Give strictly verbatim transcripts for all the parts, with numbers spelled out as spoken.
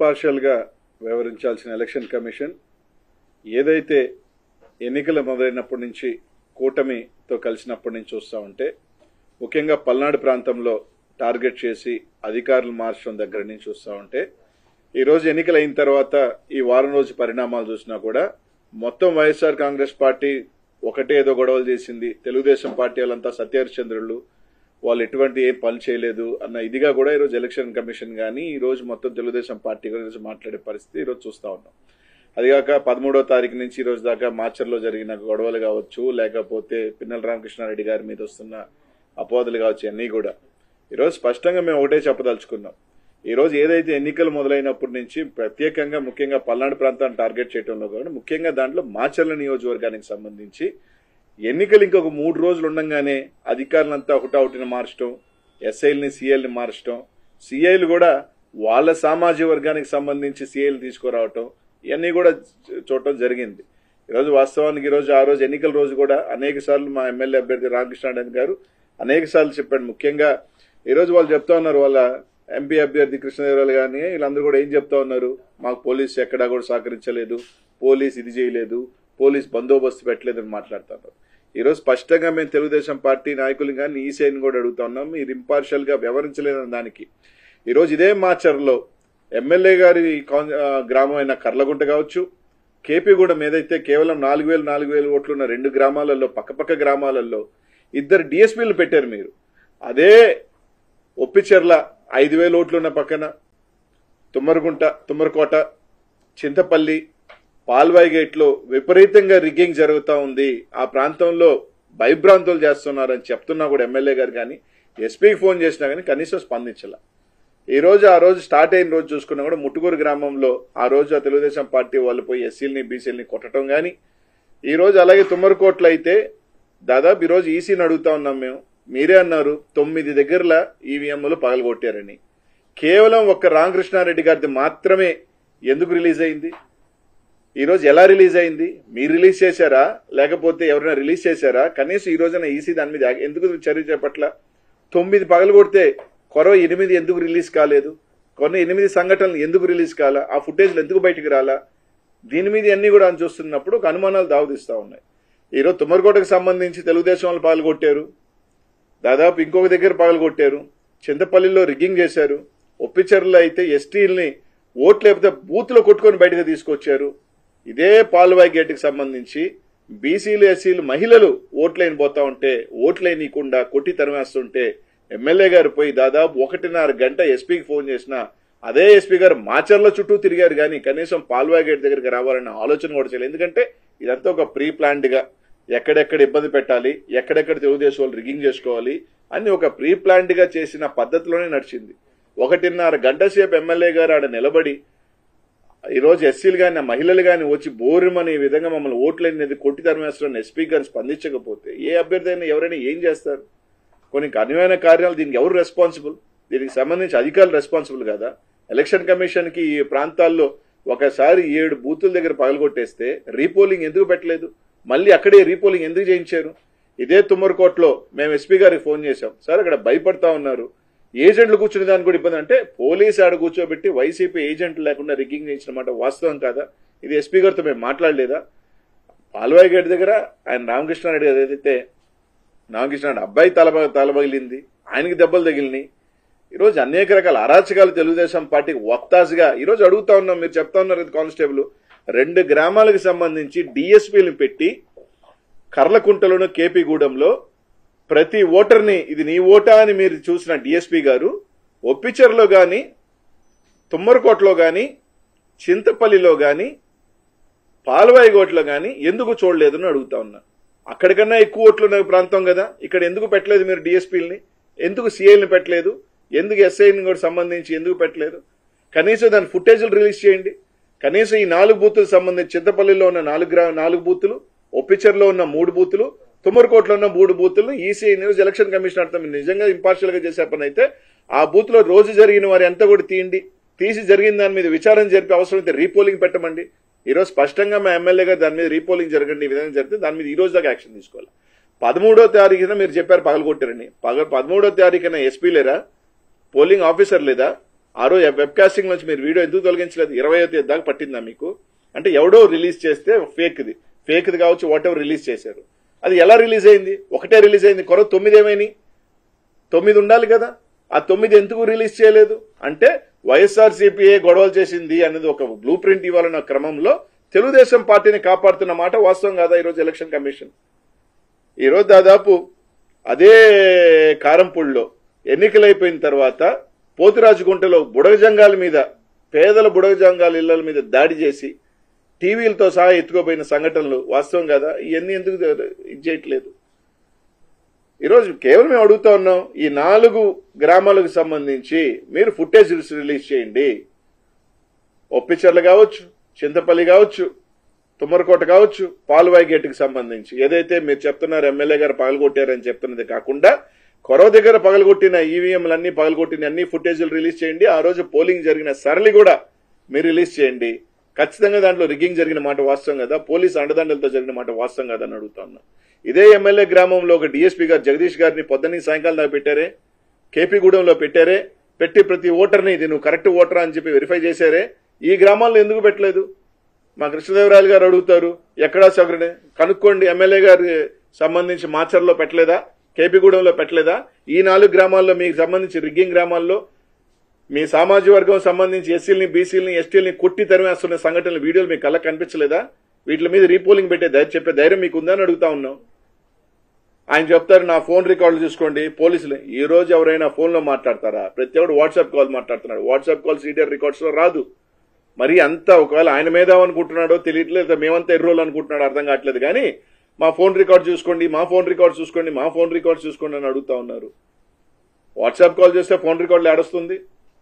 ఇంపార్షియల్గా వ్యవహరించాల్సిన election commission ఏదైతే ఎన్నికలు మొదలైనప్పటి నుంచి కూటమితో కలిసినప్పటి నుంచి చూస్తూ ఉంటే ముఖ్యంగా పల్నాడు ప్రాంతంలో టార్గెట్ చేసి అధికారులు మార్చడం దగ్గర నుంచి చూస్తూ ఉంటే ఈరోజు ఎన్నికలు అయిన తర్వాత ఈ వారం రోజు పరిణామాలు చూసినా కూడా మొత్తం వైఎస్ఆర్ కాంగ్రెస్ పార్టీ ఒకటే ఏదో గొడవలు చేసింది, తెలుగుదేశం పార్టీ వాళ్ళంతా సత్యహరిచంద్రులు, వాళ్ళు ఎటువంటి ఏం పని చేయలేదు అన్న ఇదిగా కూడా ఈరోజు ఎలక్షన్ కమిషన్ కానీ ఈరోజు మొత్తం తెలుగుదేశం పార్టీ గురించి మాట్లాడే పరిస్థితి ఈరోజు చూస్తూ ఉన్నాం. అదిగాక పదమూడో తారీఖు నుంచి ఈ రోజు దాకా మాచర్లో జరిగిన గొడవలు కావచ్చు, లేకపోతే పిన్నెల రామకృష్ణారెడ్డి గారి మీద వస్తున్న అపోదలు కావచ్చు, అన్నీ కూడా ఈరోజు స్పష్టంగా మేము ఒకటే చెప్పదలుచుకున్నాం. ఈరోజు ఏదైతే ఎన్నికలు మొదలైనప్పటి నుంచి ప్రత్యేకంగా ముఖ్యంగా పల్నాడు ప్రాంతాన్ని టార్గెట్ చేయడంలో కూడా ముఖ్యంగా దాంట్లో మాచర్ల నియోజకవర్గానికి సంబంధించి ఎన్నికలు ఇంకొక మూడు రోజులు ఉండగానే అధికారులంతా ఒకటౌటిని మార్చడం, ఎస్ఐల్ని సీఐల్ని మార్చడం, సీఐలు కూడా వాళ్ళ సామాజిక వర్గానికి సంబంధించి సీఐలు తీసుకురావటం ఇవన్నీ కూడా చూడటం జరిగింది. ఈరోజు వాస్తవానికి ఈరోజు ఆ రోజు ఎన్నికల రోజు కూడా అనేక సార్లు మా ఎమ్మెల్యే అభ్యర్థి రామకృష్ణారెడ్డి గారు అనేక సార్లు చెప్పాడు. ముఖ్యంగా ఈరోజు వాళ్ళు చెప్తా ఉన్నారు, వాళ్ళ ఎంపీ అభ్యర్థి కృష్ణదేవరాయలు కానీ వీళ్ళందరూ కూడా ఏం చెప్తా ఉన్నారు, మాకు పోలీసు ఎక్కడా కూడా సహకరించలేదు, పోలీసు ఇది చేయలేదు, పోలీసు బందోబస్తు పెట్టలేదని మాట్లాడుతున్నారు. ఈరోజు స్పష్టంగా మేము తెలుగుదేశం పార్టీ నాయకులు కానీ ఈసీఐని కూడా అడుగుతా ఉన్నాం, మీరు ఇంపార్షియల్ గా వ్యవహరించలేదని దానికి. ఈరోజు ఇదే మాచర్లో ఎమ్మెల్యే గారి గ్రామం అయిన కర్లగుంట కావచ్చు, కేపీగూడెం ఏదైతే కేవలం నాలుగు వేలు నాలుగు వేలు ఓట్లున్న రెండు గ్రామాలలో పక్కపక్క గ్రామాలలో ఇద్దరు డిఎస్పీలు పెట్టారు మీరు. అదే ఒప్పిచెర్ల ఐదు వేల ఓట్లున్న పక్కన తుమ్మరగుంట, తుమ్మరకోట, చింతపల్లి, పాల్వాయి గేట్లో విపరీతంగా రిగ్గింగ్ జరుగుతూ ఉంది, ఆ ప్రాంతంలో భయభ్రాంతులు చేస్తున్నారని చెప్తున్నా కూడా ఎమ్మెల్యే గారు కానీ ఎస్పీకి ఫోన్ చేసినా కానీ కనీసం స్పందించాల. ఈ రోజు ఆ రోజు స్టార్ట్ అయిన రోజు చూసుకున్నా కూడా ముట్టుకూరు గ్రామంలో ఆ రోజు ఆ తెలుగుదేశం పార్టీ వాళ్ళు పోయి ఎస్సీలని బీసీలని కొట్టడం కానీ, ఈ రోజు అలాగే తుమ్మరకోట్లు అయితే దాదాపు ఈరోజు ఈసీని అడుగుతా ఉన్నాం మేము, మీరే అన్నారు తొమ్మిది దగ్గరలా ఈవీఎంలు పగలగొట్టారని. కేవలం ఒక్క రామకృష్ణారెడ్డి గారిది మాత్రమే ఎందుకు రిలీజ్ అయింది? ఈరోజు ఎలా రిలీజ్ అయింది? మీరు రిలీజ్ చేశారా లేకపోతే ఎవరైనా రిలీజ్ చేశారా? కనీసం ఈ రోజున ఈసీ దాని మీద ఎందుకు చర్య చేపట్ల? తొమ్మిది పగలగొడితే కొరవ ఎనిమిది ఎందుకు రిలీజ్ కాలేదు? కొన్ని ఎనిమిది సంఘటనలు ఎందుకు రిలీజ్ కాలా? ఆ ఫుటేజ్లు ఎందుకు బయటకు రాలా? దీని మీద అన్ని కూడా అని చూస్తున్నప్పుడు ఒక అనుమానాలు దావదిస్తా ఉన్నాయి. ఈరోజు తుమ్మరకోటకు సంబంధించి తెలుగుదేశం వాళ్ళు పగలగొట్టారు, దాదాపు ఇంకొక దగ్గర పగలగొట్టారు, చింతపల్లిలో రిగ్గింగ్ చేశారు, ఒప్పిచెర్లలో అయితే ఎస్టీల్ని ఓట్లు లేకపోతే బూత్లో కొట్టుకొని బయటకు తీసుకొచ్చారు. ఇదే పాల్వాయి గేట్కి సంబంధించి బీసీలు ఎస్సీలు మహిళలు ఓట్లైన పోతా ఉంటే ఓట్లైనకుండా కొట్టి తరిమేస్తుంటే ఎమ్మెల్యే గారు పోయి దాదాపు ఒకటిన్నర గంట ఎస్పీకి ఫోన్ చేసిన అదే ఎస్పీ గారు మాచర్ల చుట్టూ తిరిగారు కానీ కనీసం పాల్వాయి గేట్ దగ్గరికి రావాలన్న ఆలోచన కూడా చేయలేదు. ఎందుకంటే ఇదంతా ఒక ప్రీ ప్లాన్డ్ గా ఎక్కడెక్కడ ఇబ్బంది పెట్టాలి, ఎక్కడెక్కడ తెలుగుదేశం వాళ్ళు రిగ్గింగ్ చేసుకోవాలి అని ఒక ప్రీ ప్లాన్డ్ గా చేసిన పద్ధతిలోనే నడిచింది. ఒకటిన్నర గంట సేపు ఎమ్మెల్యే గారు ఆడ నిలబడి ఈరోజు ఎస్సీలు కానీ మహిళలు కానీ వచ్చి బోరుమని ఈ విధంగా మమ్మల్ని ఓట్లనేది కొట్టి తరిమేస్తారని ఎస్పీ గారిని స్పందించకపోతే ఏ అభ్యర్థి అయినా ఎవరైనా ఏం చేస్తారు? కొన్ని కన్వీన కార్యాలు దీనికి ఎవరు రెస్పాన్సిబుల్? దీనికి సంబంధించి అధికారులు రెస్పాన్సిబుల్ కదా? ఎలక్షన్ కమిషన్ కి ఈ ప్రాంతాల్లో ఒకసారి ఏడు బూతుల దగ్గర పగలగొట్టేస్తే రీపోలింగ్ ఎందుకు పెట్టలేదు? మళ్ళీ అక్కడే రీపోలింగ్ ఎందుకు చేయించారు? ఇదే తుమ్మరకోటలో మేము ఎస్పీ గారికి ఫోన్ చేశాం, సార్ అక్కడ భయపడతా ఉన్నారు, ఏజెంట్లు కూర్చునే దానికి కూడా ఇబ్బంది అంటే పోలీసు ఆడ కూర్చోబెట్టి వైసీపీ ఏజెంట్లు లేకుండా రిగ్గింగ్ చేయించినమాట వాస్తవం కాదా? ఇది ఎస్పీ గారితో మేము మాట్లాడలేదా? పాల్వాయి గేట్ దగ్గర ఆయన రామకృష్ణారెడ్డి గారు ఏదైతే రామకృష్ణారెడ్డి అబ్బాయి తల తలబగిలింది, ఆయనకి దెబ్బలు తగిలినాయి. ఈరోజు అనేక రకాల అరాచకాలు తెలుగుదేశం పార్టీకి వక్తాసుగా ఈరోజు అడుగుతా ఉన్నాం. మీరు చెప్తా ఉన్నారు కానిస్టేబుల్ రెండు గ్రామాలకు సంబంధించి డిఎస్పీలను పెట్టి కర్లకుంటలోను కేపీగూడెంలో ప్రతి ఓటర్ని ఇది నీ ఓటా అని మీరు చూసిన డిఎస్పీ గారు ఒప్పిచెర్లో గాని తుమ్మరకోటలో గాని చింతపల్లిలో గాని పాల్వాయిగోట్లో గాని ఎందుకు చూడలేదని అడుగుతా ఉన్నా. అక్కడికన్నా ఎక్కువ ఓట్లున్న ప్రాంతం కదా, ఇక్కడ ఎందుకు పెట్టలేదు మీరు డిఎస్పీలని? ఎందుకు సీఐల్ని పెట్టలేదు? ఎందుకు ఎస్ఐని కూడా సంబంధించి ఎందుకు పెట్టలేదు? కనీసం దాని ఫుటేజ్లు రిలీజ్ చేయండి. కనీసం ఈ నాలుగు బూతులకు సంబంధించి చింతపల్లిలో ఉన్న నాలుగు నాలుగు బూతులు, ఒప్పిచెర్లో ఉన్న మూడు బూతులు, తుమ్మరకోటలో ఉన్న మూడు బూతులను ఈసీఐ న్యూస్ ఎలక్షన్ కమిషన్ అర్థం నిజంగా ఇంపార్షియల్ గా చేసే పని అయితే ఆ బూత్ లో రోజు జరిగిన వారి అంతా కూడా తీయండి, తీసి జరిగిన దాని మీద విచారణ జరిపి అవసరమైతే రీపోలింగ్ పెట్టమండి. ఈరోజు స్పష్టంగా మా ఎమ్మెల్యే గారు దాని మీద రీపోలింగ్ జరగండి, ఈ విధంగా జరిగితే దాని మీద ఈ రోజు దాకా యాక్షన్ తీసుకోవాలి. పదమూడో తారీఖున మీరు చెప్పారు పగలగొట్టారని, పగ పదమూడో తారీఖున ఎస్పీ లేరా, పోలింగ్ ఆఫీసర్ లేదా, ఆ రోజు వెబ్ కాస్టింగ్ నుంచి మీరు వీడియో ఎందుకు తొలగించలేదు? ఇరవై తేదీ దాకా పట్టిందా మీకు? అంటే ఎవడో రిలీజ్ చేస్తే ఫేక్ది ఫేక్ది కావచ్చు, వాట్ ఎవర్ రిలీజ్ చేశారు. అది ఎలా రిలీజ్ అయింది? ఒకటే రిలీజ్ అయింది, కొర తొమ్మిది ఏమైనాయి? తొమ్మిది ఉండాలి కదా, ఆ తొమ్మిది ఎందుకు రిలీజ్ చేయలేదు? అంటే వైఎస్ఆర్సీపీఏ గొడవలు చేసింది అనేది ఒక బ్లూ ప్రింట్ ఇవ్వాలన్న క్రమంలో తెలుగుదేశం పార్టీని కాపాడుతున్న మాట వాస్తవం కాదా ఈరోజు ఎలక్షన్ కమిషన్? ఈరోజు దాదాపు అదే కారంపూడిలో ఎన్నికలైపోయిన తర్వాత పోతురాజుగుంటలో బుడగజంగాల మీద, పేదల బుడగజంగాల ఇళ్ల మీద దాడి చేసి టీవీలతో సహా ఎత్తుకోపోయిన సంఘటనలు వాస్తవం కదా? ఇవన్నీ ఎందుకు ఇది చేయట్లేదు? ఈరోజు కేవలం మేము అడుగుతా ఉన్నాం, ఈ నాలుగు గ్రామాలకు సంబంధించి మీరు ఫుటేజ్ రిలీజ్ చేయండి. ఒప్పిచర్ల కావచ్చు, చింతపల్లి కావచ్చు, తుమ్మరకోట కావచ్చు, పాలువాయి గేటుకు సంబంధించి ఏదైతే మీరు చెప్తున్నారు ఎమ్మెల్యే గారు పగలగొట్టారని చెప్తున్నది కాకుండా కొరవ దగ్గర పగలగొట్టిన ఈవీఎంలన్నీ పగలగొట్టిన అన్ని ఫుటేజీలు రిలీజ్ చేయండి. ఆ రోజు పోలింగ్ జరిగిన సరళి కూడా మీరు రిలీజ్ చేయండి. ఖచ్చితంగా దాంట్లో రిగ్గింగ్ జరిగిన మాట వాస్తవం కదా, పోలీసు అండదండలతో జరిగిన మాట వాస్తవం కదా అని అడుగుతా ఉన్నా. ఇదే ఎమ్మెల్యే గ్రామంలో ఒక డీఎస్పీ గారు జగదీష్ గారిని పొద్దున్న సాయంకాలం దాకా పెట్టారే, కేపీగూడెంలో పెట్టారే, పెట్టి ప్రతి ఓటర్ని ఇది నువ్వు కరెక్ట్ ఓటరా అని చెప్పి వెరిఫై చేశారే. ఈ గ్రామాల్లో ఎందుకు పెట్టలేదు? మా కృష్ణదేవరాయలు గారు అడుగుతారు, ఎక్కడా సగరనే కనుక్కోండి. ఎమ్మెల్యే గారి సంబంధించి మాచర్లో పెట్టలేదా, కేపీగూడెంలో పెట్టలేదా? ఈ నాలుగు గ్రామాల్లో మీకు సంబంధించి రిగ్గింగ్ గ్రామాల్లో మీ సామాజిక వర్గం సంబంధించి ఎస్సీలని, బీసీలని, ఎస్టీలని కొట్టి తరిమేస్తున్న సంఘటనలు వీడియోలు మీకు కళ్ళకి కనిపించలేదా? వీటి మీద రీపోలింగ్ పెట్టే ధైర్యం చెప్పే ధైర్యం మీకు ఉందని అడుగుతా ఉన్నాం. ఆయన చెప్తారు నా ఫోన్ రికార్డులు చూసుకోండి పోలీసులు. ఈ రోజు ఎవరైనా ఫోన్ లో మాట్లాడతారా? ప్రతి ఒక్కరు వాట్సాప్ కాల్ మాట్లాడుతున్నాడు. వాట్సాప్ కాల్ సీడీఆర్ రికార్డ్స్ లో రాదు. మరి అంతా ఒకవేళ ఆయన మీద అనుకుంటున్నాడో తెలియట్లేదు, మేమంతా ఎర్రోలు అనుకుంటున్నాడో అర్థం కావట్లేదు. కానీ మా ఫోన్ రికార్డ్ చూసుకోండి, మా ఫోన్ రికార్డ్ చూసుకోండి, మా ఫోన్ రికార్డ్ చూసుకోండి అని అడుగుతా ఉన్నారు. వాట్సాప్ కాల్ చేస్తే ఫోన్ రికార్డులు ఏడొస్తుంది?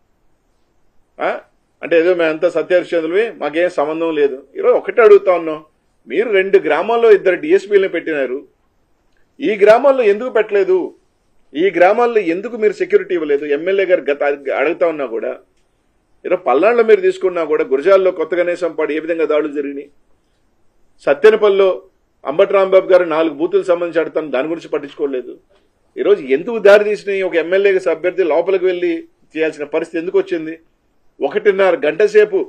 అంటే ఏదో మేమంతా సత్యహరిశ్చంద్రులవి, మాకేం సంబంధం లేదు. ఈరోజు ఒకటే అడుగుతా ఉన్నాం, మీరు రెండు గ్రామాల్లో ఇద్దరు డిఎస్పీలను పెట్టినారు, ఈ గ్రామాల్లో ఎందుకు పెట్టలేదు? ఈ గ్రామాల్లో ఎందుకు మీరు సెక్యూరిటీ ఇవ్వలేదు? ఎమ్మెల్యే గారు గత అడుగుతా ఉన్నా కూడా, ఈరోజు పల్నాడులో మీరు తీసుకున్నా కూడా గురజాల్లో కొత్త గణేశం పాడు ఏ విధంగా దాడులు జరిగినాయి? సత్యనపల్లిలో అంబటి రాంబాబు గారు నాలుగు బూతులు సంబంధించి అడుగుతాను, దాని గురించి పట్టించుకోలేదు. ఈరోజు ఎందుకు దారి తీసినాయి? ఒక ఎమ్మెల్యే అభ్యర్థి లోపలికి వెళ్లి చేయాల్సిన పరిస్థితి ఎందుకు వచ్చింది? ఒకటిన్నర గంట సేపు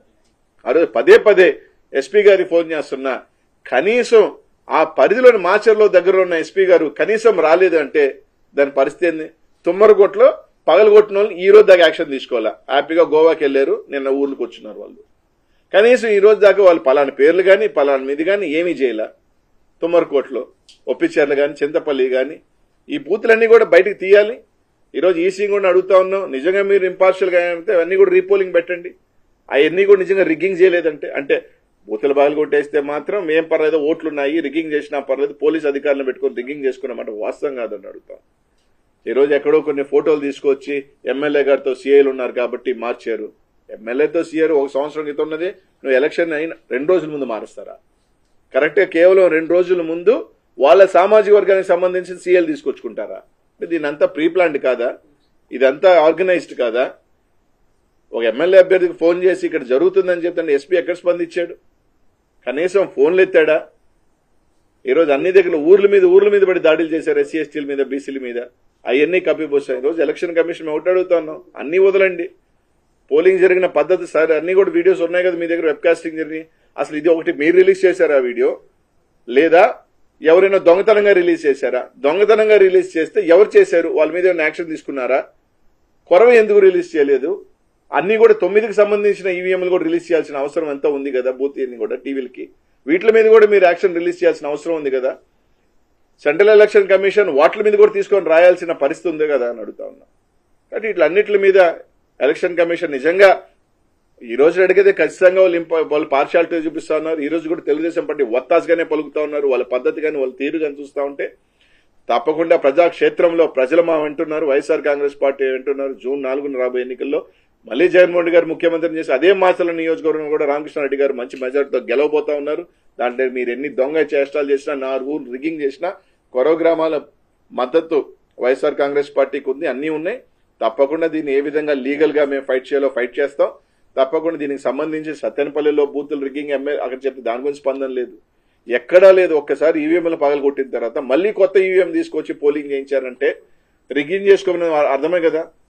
ఆ రోజు పదే పదే ఎస్పీ గారికి ఫోన్ చేస్తున్నా, కనీసం ఆ పరిధిలోని మాచర్లో దగ్గర ఉన్న ఎస్పీ గారు కనీసం రాలేదు అంటే దాని పరిస్థితి ఏంది? తుమ్మరగొట్లో పగలగొట్టిన వాళ్ళు ఈ రోజు దాకా యాక్షన్ తీసుకోవాలా? హ్యాపీగా గోవాకి వెళ్లారు, నిన్న ఊర్లకు వచ్చినారు వాళ్ళు. కనీసం ఈ రోజు దాకా వాళ్ళు పలాని పేర్లు కానీ పలాని మీద కానీ ఏమీ చేయలే. తుమ్మరకోట్లో ఒప్పిచేర్లు కానీ చింతపల్లి కానీ ఈ బూతులన్నీ కూడా బయటకు తీయాలి. ఈరోజు ఈసీ కూడా అడుగుతా ఉన్నాం, నిజంగా మీరు ఇంపార్షియల్ గా అయితే అవన్నీ కూడా రీపోలింగ్ పెట్టండి. అవన్నీ కూడా నిజంగా రిగ్గింగ్ చేయలేదంటే, అంటే బూతులు బాగా కొట్టేస్తే మాత్రం ఏం పర్లేదు, ఓట్లున్నాయి, రిగ్గింగ్ చేసినా పర్లేదు, పోలీస్ అధికారులను పెట్టుకుని రిగ్గింగ్ చేసుకున్నమాట వాస్తవం కాదని అడుగుతాం. ఈరోజు ఎక్కడో కొన్ని ఫోటోలు తీసుకొచ్చి ఎమ్మెల్యే గారితో సీఐలు ఉన్నారు కాబట్టి మార్చారు. ఎమ్మెల్యేతో సీఐలు ఒక సంవత్సరం క్రితం ఉన్నది, నువ్వు ఎలక్షన్ అయిన రెండు రోజుల ముందు మారుస్తారా? కరెక్ట్గా కేవలం రెండు రోజుల ముందు వాళ్ళ సామాజిక వర్గానికి సంబంధించిన సీఎల్ తీసుకొచ్చుకుంటారా? దీని అంతా ప్రీ ప్లాన్డ్ కాదా? ఇదంతా ఆర్గనైజ్డ్ కాదా? ఒక ఎమ్మెల్యే అభ్యర్థికి ఫోన్ చేసి ఇక్కడ జరుగుతుందని చెప్తాను, ఎస్పీ ఎక్కడ స్పందించాడు? కనీసం ఫోన్లు ఎత్తాడా? ఈరోజు అన్ని దగ్గర ఊర్ల మీద ఊర్ల మీద పడి దాడులు చేశారు, ఎస్సీ ఎస్టీల మీద, బీసీల మీద. అవన్నీ కప్పిపోసాయి. ఈరోజు ఎలక్షన్ కమిషన్ ఒకటి అడుగుతా ఉన్నాం, అన్ని వదలండి. పోలింగ్ జరిగిన పద్ధతి సార్ అన్ని కూడా వీడియోస్ ఉన్నాయి కదా మీ దగ్గర, వెబ్ కాస్టింగ్ జరిగి. అసలు ఇది ఒకటి మీరు రిలీజ్ చేశారా వీడియో, లేదా ఎవరైనా దొంగతనంగా రిలీజ్ చేశారా? దొంగతనంగా రిలీజ్ చేస్తే ఎవరు చేశారు? వాళ్ళ మీద ఏమైనా యాక్షన్ తీసుకున్నారా? కొరవ ఎందుకు రిలీజ్ చేయలేదు? అన్ని కూడా తొమ్మిదికి సంబంధించిన ఈవీఎంలు కూడా రిలీజ్ చేయాల్సిన అవసరం ఎంత ఉంది కదా, బూత్ అన్ని కూడా టీవీలకి, వీటి మీద కూడా మీరు యాక్షన్ రిలీజ్ చేయాల్సిన అవసరం ఉంది కదా. సెంట్రల్ ఎలక్షన్ కమిషన్ వాటి మీద కూడా తీసుకొని రాయాల్సిన పరిస్థితి ఉంది కదా అని అడుగుతా ఉన్నా. కాబట్టి ఇట్లన్నిటి మీద ఎలక్షన్ కమిషన్ నిజంగా ఈ రోజు అడిగితే ఖచ్చితంగా వాళ్ళు వాళ్ళు పార్షాలిటీ చూపిస్తా ఉన్నారు. ఈ రోజు కూడా తెలుగుదేశం పార్టీ ఒత్తాసుగానే పలుకుతా ఉన్నారు. వాళ్ళ పద్ధతి కానీ వాళ్ళ తీరు కానీ చూస్తా ఉంటే తప్పకుండా ప్రజాక్షేత్రంలో ప్రజలు మా వింటున్నారు, వైఎస్ఆర్ కాంగ్రెస్ పార్టీ వింటున్నారు. జూన్ నాలుగున రాబోయే ఎన్నికల్లో మళ్లీ జగన్మోహన్ రెడ్డి గారు ముఖ్యమంత్రిని చేసి అదే మాచర్ల నియోజకవర్గం కూడా రామకృష్ణారెడ్డి గారు మంచి మెజార్టీతో గెలవబోతా ఉన్నారు. దాంట్లో మీరు ఎన్ని దొంగ చేష్టాలు చేసినా, నా ఊరు రిగ్గింగ్ చేసినా, కొరవ గ్రామాల మద్దతు వైఎస్ఆర్ కాంగ్రెస్ పార్టీకి ఉంది, అన్నీ ఉన్నాయి. తప్పకుండా దీన్ని ఏ విధంగా లీగల్ గా మేము ఫైట్ చేయాలో ఫైట్ చేస్తాం. తప్పకుండా దీనికి సంబంధించి సత్తెనపల్లిలో బూతులు రిగ్గింగ్ ఎమ్మెల్యే అక్కడ చెప్తే దాని గురించి స్పందన లేదు, ఎక్కడా లేదు. ఒక్కసారి ఈవీఎంలు పగలగొట్టిన తర్వాత మళ్ళీ కొత్త ఈవీఎం తీసుకొచ్చి పోలింగ్ చేయించారంటే రిగ్గింగ్ చేసుకోమని అర్థమే కదా.